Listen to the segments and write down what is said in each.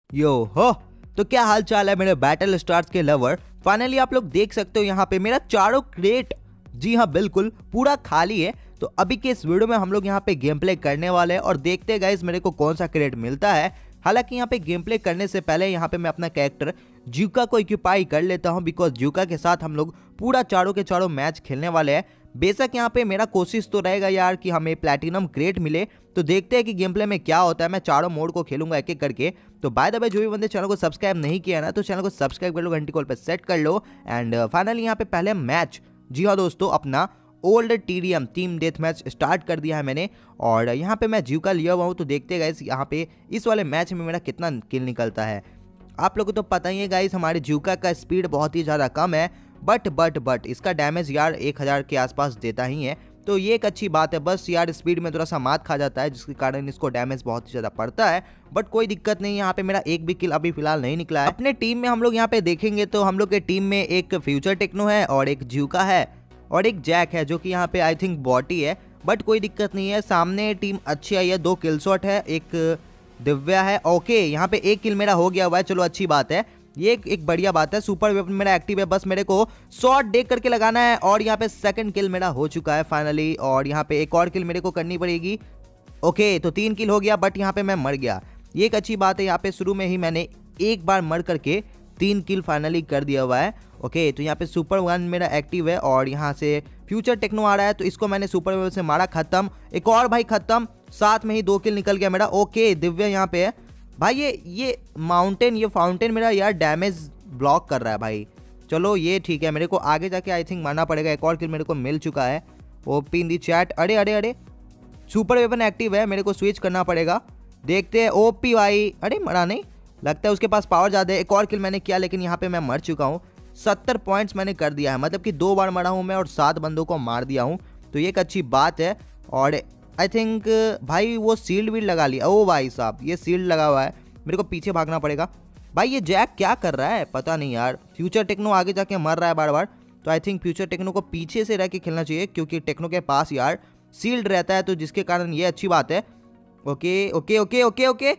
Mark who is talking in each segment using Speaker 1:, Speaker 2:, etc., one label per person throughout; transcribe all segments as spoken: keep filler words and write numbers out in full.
Speaker 1: यो हो, तो क्या हाल चाल है मेरे बैटल स्टार्स के लवर। फाइनली आप लोग देख सकते हो यहाँ पे मेरा चारों क्रेट, जी हाँ बिल्कुल पूरा खाली है। तो अभी के इस वीडियो में हम लोग यहाँ पे गेम प्ले करने वाले हैं और देखते हैं गाइस मेरे को कौन सा क्रेट मिलता है। हालांकि यहाँ पे गेम प्ले करने से पहले यहाँ पे मैं अपना कैरेक्टर ज्यूका को इक्विपाई कर लेता हूँ, बिकॉज ज्यूका के साथ हम लोग पूरा चारों के चारों मैच खेलने वाले हैं। बेशक यहाँ पे मेरा कोशिश तो रहेगा यार कि हमें प्लैटिनम क्रेट मिले, तो देखते हैं कि गेम प्ले में क्या होता है। मैं चारों मोड को खेलूंगा एक एक करके। तो बाय द वे जो भी बंदे चैनल को सब्सक्राइब नहीं किया ना, तो चैनल को सब्सक्राइब कर लो, घंटी कॉल पे सेट कर लो। एंड फाइनली यहाँ पे पहले मैच, जी हाँ दोस्तों, अपना old TDM team death match start कर दिया है मैंने। और यहाँ पे मैं ज्यूका लिया हुआ हूँ, तो देखते हैं गाइस यहाँ पे इस वाले मैच में मेरा कितना किल निकलता है। आप लोगों को तो पता ही है गाइस, हमारे ज्यूका का स्पीड बहुत ही ज़्यादा कम है, बट बट बट इसका डैमेज यार एक हज़ार के आसपास देता ही है, तो ये एक अच्छी बात है। बस यार स्पीड में थोड़ा सा मात खा जाता है, जिसके कारण इसको डैमेज बहुत ही ज़्यादा पड़ता है, बट कोई दिक्कत नहीं। यहाँ पे मेरा एक भी किल अभी फिलहाल नहीं निकला है। अपने टीम में हम लोग यहाँ पे देखेंगे तो हम लोग के टीम में एक फ्यूचर टेक्नो है और एक ज्यूका है और एक जैक है, जो कि यहाँ पे आई थिंक बॉटी है, बट कोई दिक्कत नहीं है। सामने टीम अच्छी आई है, दो किल शॉट है, एक दिव्या है। ओके यहाँ पे एक किल मेरा हो गया हुआ है, चलो अच्छी बात है, ये एक, एक बढ़िया बात है। सुपर वेपन मेरा एक्टिव है, बस मेरे को शॉट देख करके लगाना है। और यहाँ पे सेकंड किल मेरा हो चुका है फाइनली, और यहाँ पे एक और किल मेरे को करनी पड़ेगी। ओके तो तीन किल हो गया, बट यहाँ पे मैं मर गया, ये एक अच्छी बात है। यहाँ पे शुरू में ही मैंने एक बार मर करके तीन किल फाइनली कर दिया हुआ है। ओके तो यहाँ पे सुपर वन मेरा एक्टिव है और यहाँ से फ्यूचर टेक्नो आ रहा है, तो इसको मैंने सुपर वेपन से मारा, खत्म। एक और भाई खत्म, साथ में ही दो किल निकल गया मेरा। ओके दिव्या यहाँ पे है भाई, ये ये माउंटेन ये फाउंटेन मेरा यार डैमेज ब्लॉक कर रहा है भाई। चलो ये ठीक है, मेरे को आगे जाके आई थिंक मारना पड़ेगा। एक और किल मेरे को मिल चुका है, ओपी इन दी चैट। अरे अरे अरे सुपर वेपन एक्टिव है, मेरे को स्विच करना पड़ेगा, देखते हैं। ओपी भाई, अरे मरा नहीं, लगता है उसके पास पावर ज़्यादा है। एक और किल मैंने किया, लेकिन यहाँ पे मैं मर चुका हूँ। सत्तर पॉइंट्स मैंने कर दिया है, मतलब कि दो बार मरा हूँ मैं और सात बंदों को मार दिया हूँ, तो ये एक अच्छी बात है। और आई थिंक भाई वो सील्ड भी लगा लिया। ओ भाई साहब ये सील्ड लगा हुआ है, मेरे को पीछे भागना पड़ेगा। भाई ये जैक क्या कर रहा है पता नहीं यार। फ्यूचर टेक्नो आगे जाके मर रहा है बार बार, तो आई थिंक फ्यूचर टेक्नो को पीछे से रह के खेलना चाहिए, क्योंकि टेक्नो के पास यार सील्ड रहता है, तो जिसके कारण ये अच्छी बात है। Okay okay okay okay okay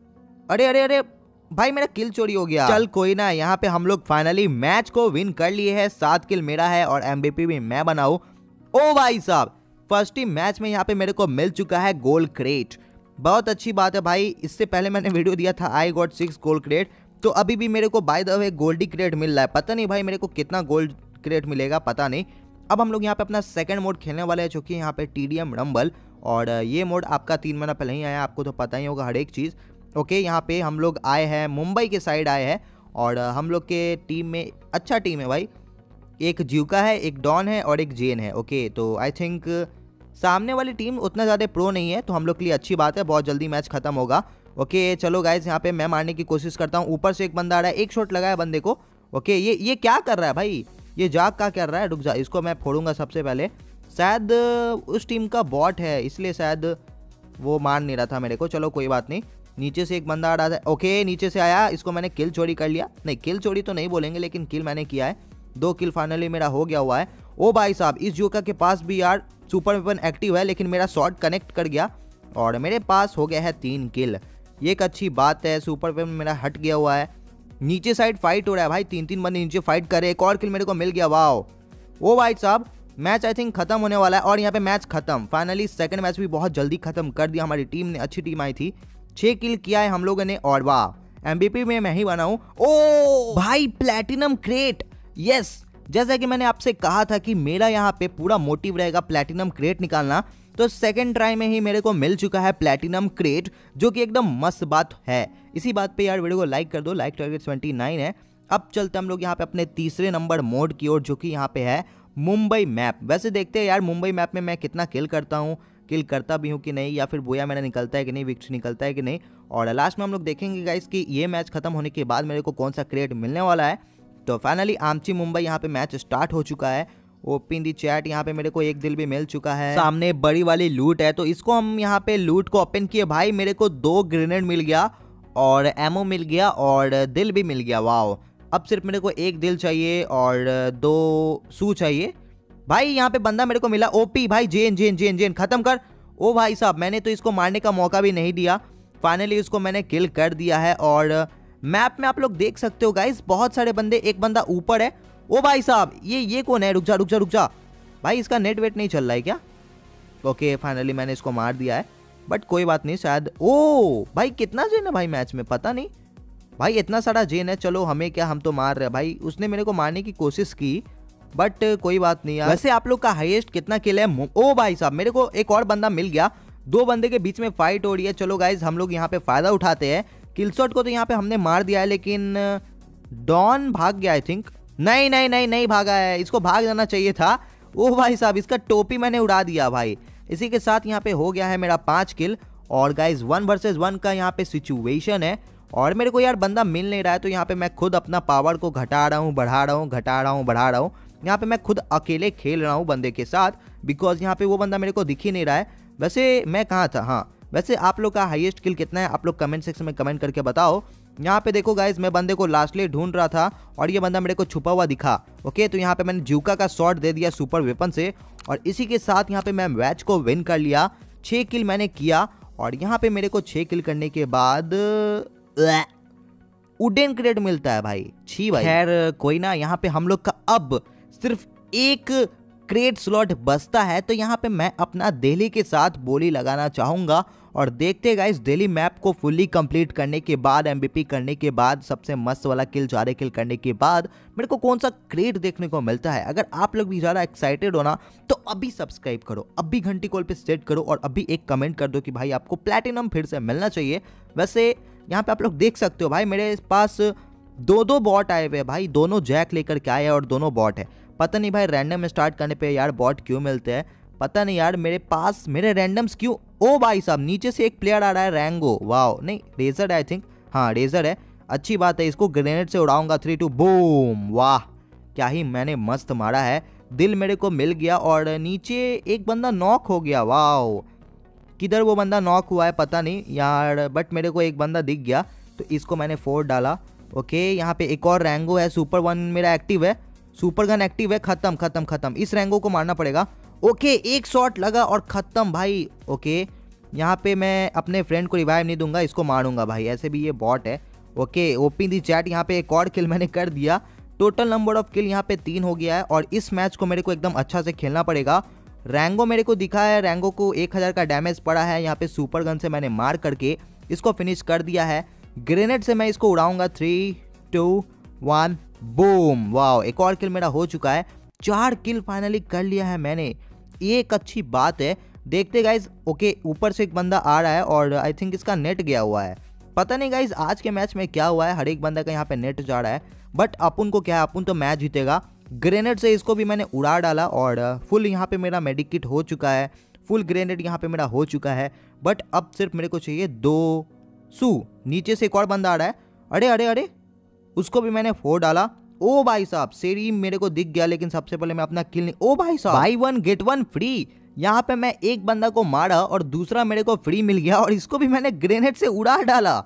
Speaker 1: अरे अरे अरे भाई मेरा किल चोरी हो गया। चल कोई ना, यहाँ पे हम लोग फाइनली मैच को विन कर लिए है। सात किल मेरा है और एमवीपी भी मैं बनाऊं। ओ भाई साहब फर्स्ट ही मैच में यहाँ पे मेरे को मिल चुका है गोल्ड क्रेट, बहुत अच्छी बात है भाई। इससे पहले मैंने वीडियो दिया था I got six gold crate, तो अभी भी मेरे को by the way goldy crate मिल रहा है। पता नहीं भाई मेरे को कितना गोल्ड क्रेट मिलेगा, पता नहीं। अब हम लोग यहाँ पे अपना सेकंड मोड खेलने वाले हैं, जो कि यहाँ पे टीडीएम रंबल, और ये मोड आपका तीन महीना पहले ही आया, आपको तो पता ही होगा हर एक चीज़। ओके यहाँ पे हम लोग आए हैं, मुंबई के साइड आए हैं, और हम लोग के टीम में अच्छा टीम है भाई, एक ज्यूका है, एक डॉन है और एक जेन है। ओके तो आई थिंक सामने वाली टीम उतना ज़्यादा प्रो नहीं है, तो हम लोग के लिए अच्छी बात है, बहुत जल्दी मैच खत्म होगा। ओके चलो गाइज यहाँ पे मैं मारने की कोशिश करता हूँ। ऊपर से एक बंदा आ रहा है, एक शॉट लगा है बंदे को। ओके ये ये क्या कर रहा है भाई, ये जाग का कर रहा है, रुक जा, इसको मैं फोड़ूंगा सबसे पहले। शायद उस टीम का बॉट है, इसलिए शायद वो मार नहीं रहा था मेरे को। चलो कोई बात नहीं, नीचे से एक बंदा आ रहा था। ओके नीचे से आया, इसको मैंने किल चोरी कर लिया, नहीं किल चोरी तो नहीं बोलेंगे, लेकिन किल मैंने किया है। दो किल फाइनली मेरा हो गया हुआ है। ओ भाई साहब इस ज्यूका के पास भी यार सुपर वेपन एक्टिव है, लेकिन मेरा शॉट कनेक्ट कर गया और मेरे पास हो गया है तीन किल, ये एक अच्छी बात है। सुपर वेपन मेरा हट गया हुआ है, नीचे साइड फाइट हो रहा है भाई, तीन तीन बंदे नीचे फाइट करे। एक और किल मेरे को मिल गया, वाओ। ओ भाई साहब मैच आई थिंक खत्म होने वाला है, और यहाँ पे मैच खत्म फाइनली। सेकंड मैच भी बहुत जल्दी खत्म कर दिया हमारी टीम ने, अच्छी टीम आई थी, छह किल किया है हम लोगों ने, और वाह एमवीपी में मैं ही बना हूं। ओ भाई प्लैटिनम क्रेट, यस, जैसा कि मैंने आपसे कहा था कि मेरा यहाँ पे पूरा मोटिव रहेगा प्लैटिनम क्रेट निकालना, तो सेकंड ट्राई में ही मेरे को मिल चुका है प्लैटिनम क्रेट, जो कि एकदम मस्त बात है। इसी बात पे यार वीडियो को लाइक कर दो, लाइक टारगेट सेवेंटी नाइन है। अब चलते हम लोग यहाँ पे अपने तीसरे नंबर मोड की ओर, जो कि यहाँ पे है मुंबई मैप। वैसे देखते हैं यार मुंबई मैप में मैं कितना किल करता हूँ, किल करता भी हूँ कि नहीं, या फिर बोया मेरा निकलता है कि नहीं, विक्ट्री निकलता है कि नहीं। और लास्ट में हम लोग देखेंगे गाइस कि ये मैच खत्म होने के बाद मेरे को कौन सा क्रेट मिलने वाला है। तो फाइनली आमची मुंबई यहाँ पे मैच स्टार्ट हो चुका है। ओपन दी चैट, यहाँ पे मेरे को एक दिल भी मिल चुका है, सामने बड़ी वाली लूट है, तो इसको हम यहाँ पे लूट को ओपन किए भाई, मेरे को दो ग्रेनेड मिल गया और एमओ मिल गया और दिल भी मिल गया, वाओ। अब सिर्फ मेरे को एक दिल चाहिए और दो सू चाहिए। भाई यहाँ पे बंदा मेरे को मिला, ओपी भाई, जेन जेन जेन जेन खत्म कर। ओ भाई साहब मैंने तो इसको मारने का मौका भी नहीं दिया, फाइनली इसको मैंने किल कर दिया है। और मैप में आप लोग देख सकते हो गाइस बहुत सारे बंदे, एक बंदा ऊपर है। ओ भाई साहब ये ये कौन है? रुक जा रुक जा रुक जा भाई, इसका नेट वेट नहीं चल रहा है क्या? ओके फाइनली मैंने इसको मार दिया है, बट कोई बात नहीं शायद। ओ भाई कितना जेन है भाई मैच में, पता नहीं भाई इतना सारा जेन है। चलो हमें क्या, हम तो मार रहे हैं भाई। उसने मेरे को मारने की कोशिश की बट कोई बात नहीं यार। वैसे आप लोग का हाईएस्ट कितना किल है? ओ भाई साहब मेरे को एक और बंदा मिल गया, दो बंदे के बीच में फाइट हो रही है। चलो गाइज हम लोग यहाँ पे फायदा उठाते हैं। किलशॉट को तो यहाँ पे हमने मार दिया है, लेकिन डॉन भाग गया आई थिंक। नहीं नहीं नहीं नहीं भागा है, इसको भाग जाना चाहिए था। ओ भाई साहब इसका टोपी मैंने उड़ा दिया भाई। इसी के साथ यहाँ पे हो गया है मेरा पांच किल। और गाइज वन वर्सेस वन का यहाँ पे सिचुएशन है और मेरे को यार बंदा मिल नहीं रहा है, तो यहाँ पे मैं खुद अपना पावर को घटा रहा हूँ, बढ़ा रहा हूँ, घटा रहा हूँ, बढ़ा रहा हूँ। यहाँ पे मैं खुद अकेले खेल रहा हूँ बंदे के साथ, बिकॉज यहाँ पे वो बंदा मेरे को दिख ही नहीं रहा है। वैसे मैं कहाँ था? हाँ वैसे आप लोग का हाईएस्ट किल कितना है आप लोग कमेंट सेक्शन में कमेंट करके बताओ। यहाँ पे देखो गाइज मैं बंदे को लास्टली ढूंढ रहा था और ये बंदा मेरे को छुपा हुआ दिखा। ओके तो यहाँ पे मैंने जूका का शॉट दे दिया सुपर वेपन से और इसी के साथ यहाँ पे मैं मैच को विन कर लिया। छः किल मैंने किया और यहाँ पे मेरे को छः किल करने के बाद वुडन क्रेट मिलता है भाई। छी भाई, खैर कोई ना। यहाँ पे हम लोग का अब सिर्फ एक क्रेट स्लॉट बचता है, तो यहाँ पे मैं अपना दिल्ली के साथ बोली लगाना चाहूँगा और देखते गाइस दिल्ली मैप को फुल्ली कंप्लीट करने के बाद, एमवीपी करने के बाद, सबसे मस्त वाला किल चारे किल करने के बाद मेरे को कौन सा क्रेट देखने को मिलता है। अगर आप लोग भी ज़्यादा एक्साइटेड हो ना तो अभी सब्सक्राइब करो, अभी घंटी कॉल पे सेट करो और अभी एक कमेंट कर दो कि भाई आपको प्लैटिनम फिर से मिलना चाहिए। वैसे यहाँ पे आप लोग देख सकते हो भाई मेरे पास दो दो बॉट आए हुए हैं भाई, दोनों जैक लेकर के आए हैं और दोनों बॉट है। पता नहीं भाई रैंडम स्टार्ट करने पे यार बॉट क्यों मिलते हैं, पता नहीं यार मेरे पास मेरे रैंडम्स क्यों। ओ भाई साहब नीचे से एक प्लेयर आ रहा है, रैंगो। वाओ नहीं रेजर है आई थिंक, हाँ रेजर है, अच्छी बात है। इसको ग्रेनेड से उड़ाऊंगा, थ्री टू बूम। वाह क्या ही मैंने मस्त मारा है, दिल मेरे को मिल गया और नीचे एक बंदा नॉक हो गया। वाओ किधर वो बंदा नॉक हुआ है पता नहीं यार, बट मेरे को एक बंदा दिख गया तो इसको मैंने फोड़ डाला। ओके यहाँ पे एक और रैंगो है, सुपर वन मेरा एक्टिव है, सुपर गन एक्टिव है। खत्म खत्म खत्म, इस रैंगो को मारना पड़ेगा। ओके एक शॉट लगा और खत्म भाई। ओके यहाँ पे मैं अपने फ्रेंड को रिवाइव नहीं दूंगा, इसको मारूंगा भाई, ऐसे भी ये बॉट है। ओके ओपन दी चैट, यहाँ पे एक और किल मैंने कर दिया। टोटल नंबर ऑफ किल यहाँ पे तीन हो गया है और इस मैच को मेरे को एकदम अच्छा से खेलना पड़ेगा। रैंगो मेरे को दिखा है, रैंगो को एक हज़ार का डैमेज पड़ा है। यहाँ पे सुपर गन से मैंने मार करके इसको फिनिश कर दिया है। ग्रेनेड से मैं इसको उड़ाऊंगा, three two one boom. Wow एक और किल मेरा हो चुका है, चार किल फाइनली कर लिया है मैंने, ये एक अच्छी बात है। देखते गाइज। ओके ऊपर से एक बंदा आ रहा है और आई थिंक इसका नेट गया हुआ है, पता नहीं गाइज आज के मैच में क्या हुआ है, हर एक बंदा का यहाँ पे नेट जा रहा है। बट अपन को क्या है, अपन तो मैच जीतेगा। ग्रेनेड से इसको भी मैंने उड़ा डाला और फुल यहाँ पे मेरा मेडिकिट हो चुका है, फुल ग्रेनेड यहाँ पे मेरा हो चुका है। बट अब सिर्फ मेरे को चाहिए दो सू। नीचे से एक और बंदा आ रहा है, अरे अरे अरे उसको भी मैंने फोड़ डाला। ओ भाई साहब सेरी मेरे को दिख गया, लेकिन सबसे पहले मैं अपना किल नहीं। ओ भाई साहब buy one get one free, यहाँ पे मैं एक बंदा को मारा और दूसरा मेरे को फ्री मिल गया और इसको भी मैंने ग्रेनेड से उड़ा डाला।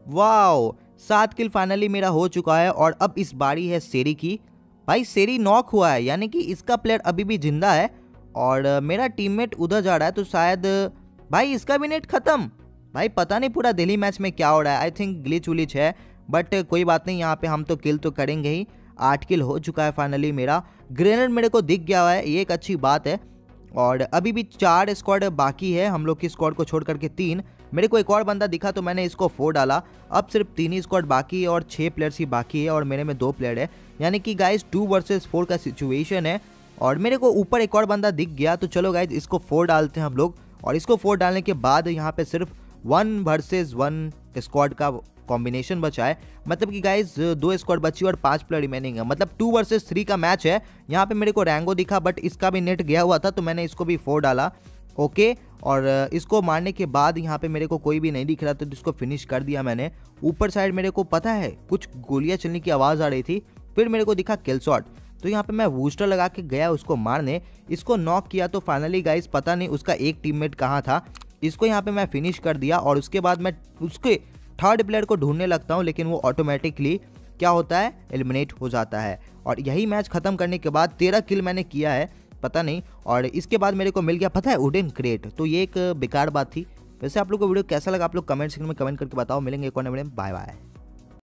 Speaker 1: वाओ सात किल फाइनली मेरा हो चुका है और अब इस बारी है सेरी की। भाई सेरी नॉक हुआ है, यानी कि इसका प्लेयर अभी भी जिंदा है और मेरा टीममेट उधर जा रहा है, तो शायद भाई इसका भी नेट खत्म। भाई पता नहीं पूरा दिल्ली मैच में क्या हो रहा है, आई थिंक ग्लिच उलिच है, बट कोई बात नहीं, यहाँ पे हम तो किल तो करेंगे ही। आठ किल हो चुका है फाइनली मेरा, ग्रेनेड मेरे को दिख गया है, ये एक अच्छी बात है। और अभी भी चार स्क्वाड बाकी है, हम लोग की स्क्वाड को छोड़ करके तीन। मेरे को एक और बंदा दिखा तो मैंने इसको फोड़ डाला। अब सिर्फ तीन ही स्क्वाड बाकी है और छः प्लेयर्स ही बाकी है और मेरे में दो प्लेयर है, यानी कि गाइज टू वर्सेस फोर का सिचुएशन है। और मेरे को ऊपर एक और बंदा दिख गया, तो चलो गाइज इसको फोड़ डालते हैं हम लोग। और इसको फोड़ डालने के बाद यहाँ पे सिर्फ वन वर्सेस वन स्क्वाड का कॉम्बिनेशन बचा है, मतलब कि गाइज दो स्क्वाड बची और पांच प्लेयर रिमेनिंग है, मतलब टू वर्सेस थ्री का मैच है। यहाँ पे मेरे को रैंगो दिखा, बट इसका भी नेट गया हुआ था तो मैंने इसको भी फोड़ डाला। ओके और इसको मारने के बाद यहाँ पे मेरे को कोई भी नहीं दिख रहा, तो इसको फिनिश कर दिया मैंने। ऊपर साइड मेरे को पता है कुछ गोलियां चलने की आवाज़ आ रही थी, फिर मेरे को दिखा किल शॉट, तो यहाँ पे मैं बूस्टर लगा के गया उसको मारने, इसको नॉक किया। तो फाइनली गाइज पता नहीं उसका एक टीममेट कहाँ था, इसको यहाँ पे मैं फिनिश कर दिया। और उसके बाद मैं उसके थर्ड प्लेयर को ढूंढने लगता हूँ, लेकिन वो ऑटोमेटिकली क्या होता है, एलिमिनेट हो जाता है। और यही मैच खत्म करने के बाद तेरह किल मैंने किया है, पता नहीं। और इसके बाद मेरे को मिल गया पता है वुडन क्रेट, तो ये एक बेकार बात थी। वैसे आप लोग को वीडियो कैसा लगा आप लोग कमेंट सेक्शन में कमेंट करके बताओ। मिलेंगे एक और नए वीडियो में, बाय बाय।